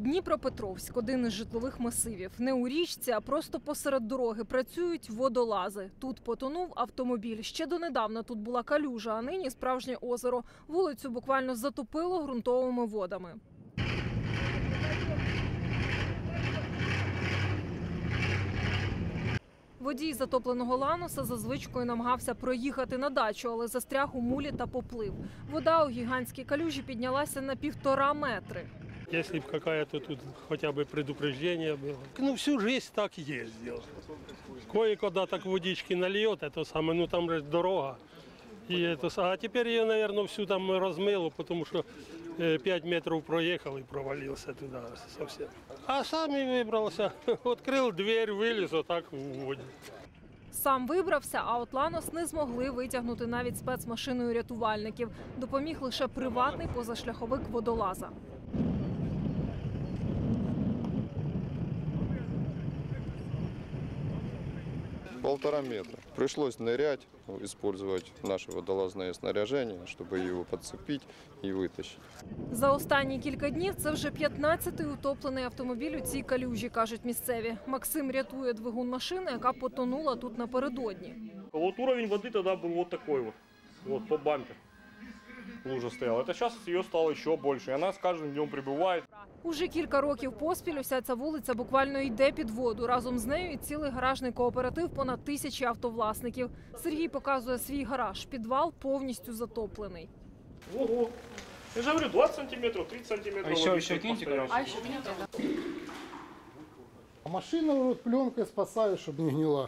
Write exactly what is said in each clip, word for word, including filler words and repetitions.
Дніпропетровськ – один із житлових масивів. Не у річці, а просто посеред дороги працюють водолази. Тут потонув автомобіль. Ще донедавна тут була калюжа, а нині справжнє озеро. Вулицю буквально затопило ґрунтовими водами. Водій затопленого ланоса за звичкою намагався проїхати на дачу, але застряг у мулі та поплив. Вода у гігантській калюжі піднялася на півтора метри. Если бы какая-то тут хотя бы предупреждение было. Ну, всю жизнь так ездил. Кое-куда так водички нальет, это самое, ну там же дорога. И это, а теперь ее, наверное, всю там размыло, потому что пять метров проехал и провалился туда совсем. А сам и выбрался. Открыл дверь, вылез, вот так в воде. Сам вибрався, а от ланос не змогли витягнути навіть спецмашиною рятувальників. Допоміг лише приватний позашляховик водолаза. Полтора метра. Пришлось нырять, использовать наше водолазное снаряжение, чтобы его подцепить и вытащить. За останні кілька днів це вже п'ятнадцятий утоплений автомобіль у цій калюжі, кажуть місцеві. Максим рятує двигун машини, яка потонула тут напередодні. Вот уровень воды тогда был вот такой вот, вот по бампер. Лужа стояла. Это сейчас ее стало еще больше, и она с каждым днем прибывает. Уже кілька років поспіль уся ця вулиця буквально йде під воду. Разом з нею і цілий гаражний кооператив понад тисячі автовласників. Сергій показує свій гараж. Підвал повністю затоплений. Ого! Я же говорю, двадцать сантиметров, тридцать сантиметров. А еще, еще киньте, короче. А еще киньте. Машину вот пленкой спасаю, чтобы не гнила.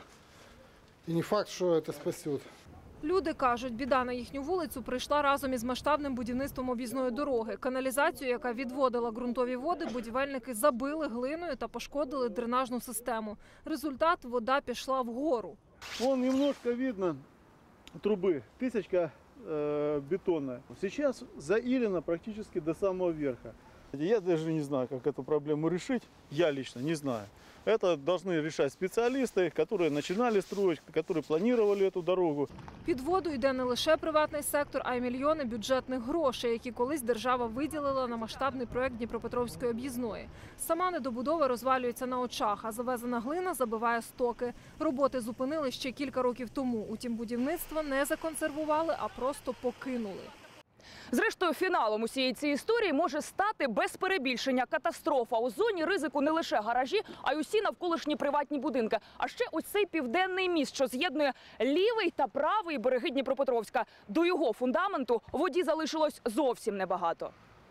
И не факт, что это спасет. Люди кажуть, біда на їхню вулицю прийшла разом із масштабним будівництвом об'їзної дороги. Каналізацію, яка відводила ґрунтові води, будівельники забили глиною та пошкодили дренажну систему. Результат – вода пішла вгору. Вон немножко видно трубы, тысячка э, бетонная. Сейчас заилено практически до самого верха. Я даже не знаю, как эту проблему решить. Я лично не знаю. Это должны решать специалисты, которые начинали строить, которые планировали эту дорогу. Під воду йде не лише приватний сектор, а й мільйони бюджетних грошей, які колись держава виділила на масштабний проект Дніпропетровської об'їзної. Сама недобудова розвалюється на очах, а завезена глина забиває стоки. Роботи зупинили ще кілька років тому. Утім, будівництво не законсервували, а просто покинули. Зрештою, фіналом усієї цієї історії може стати без перебільшення катастрофа. У зоні ризику не лише гаражі, а й усі навколишні приватні будинки. А ще ось цей південний міст, що з'єднує лівий та правий береги Дніпропетровська. До його фундаменту воді залишилось зовсім небагато.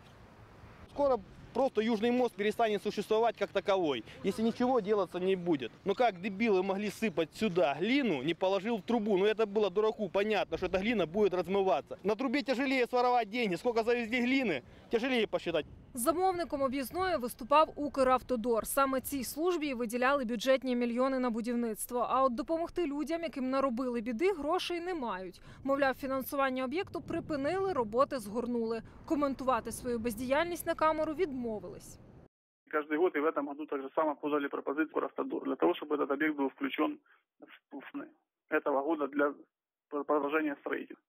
Скоро просто Южный мост перестанет существовать как таковой, если ничего делаться не будет. Но как дебилы могли сыпать сюда глину, не положил в трубу? Ну это было дураку понятно, что эта глина будет размываться. На трубе тяжелее своровать деньги. Сколько завезли глины, тяжелее посчитать. Замовником об'їзної виступав Укравтодор. Саме цій службі виділяли бюджетні мільйони на будівництво. А от допомогти людям, яким наробили біди, грошей не мають. Мовляв, фінансування об'єкту припинили, роботи згорнули. Коментувати свою бездіяльність на камеру відмовились. Каждый год и в этом году так же само подали пропозицию Укравтодор для того, чтобы этот объект был включен в планы этого года для продолжения строительства.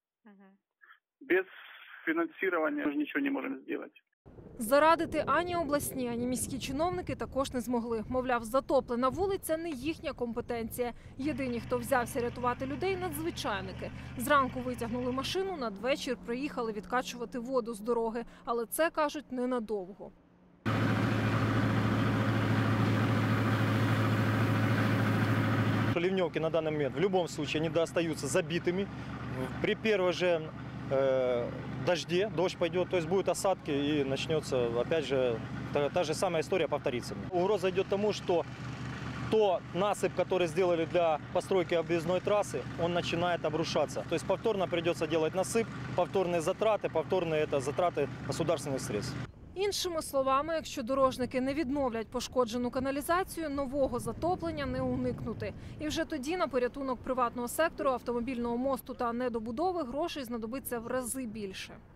Без финансирования мы ничего не можем сделать. Зарадити ані обласні, ані міські чиновники також не змогли. Мовляв, затоплена вулиця – не їхня компетенція. Єдині, хто взявся рятувати людей – надзвичайники. Зранку витягнули машину, надвечір приїхали відкачувати воду з дороги. Але це, кажуть, ненадовго. Ливневки на данный момент в любом случае не остаются забитыми. При первой же э, дожде, дождь пойдет, то есть будут осадки и начнется, опять же, та, та же самая история повторится. Угроза идет тому, что то насыпь, который сделали для постройки объездной трассы, он начинает обрушаться. То есть повторно придется делать насыпь, повторные затраты, повторные это затраты государственных средств. Іншими словами, якщо дорожники не відновлять пошкоджену каналізацію, нового затоплення не уникнути. І вже тоді на порятунок приватного сектору, автомобільного мосту та недобудови грошей знадобиться в рази більше.